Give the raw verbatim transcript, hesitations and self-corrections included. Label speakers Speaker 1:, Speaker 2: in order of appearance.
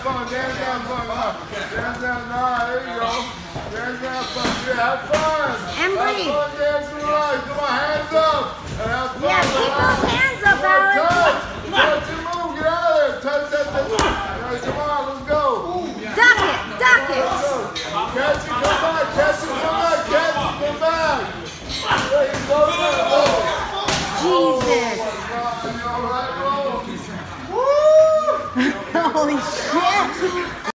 Speaker 1: fun, dance, have fun. Dance, have fun. There you go. Dance, have fun. Yeah, have fun.
Speaker 2: And breathe.
Speaker 1: Have fun dancing right. Come on, hands up. And have fun.
Speaker 2: Yeah, keep those hands up, Alex.
Speaker 1: Touch. Touch and move. Get out of there. Touch, touch, touch. Right, come on, let's go.
Speaker 2: Duck it, duck it.
Speaker 1: Catch it, come back. Catch it, come back. Catch it, come back. There you go.
Speaker 2: Jesus.
Speaker 1: You all right, bro?
Speaker 2: Holy shit.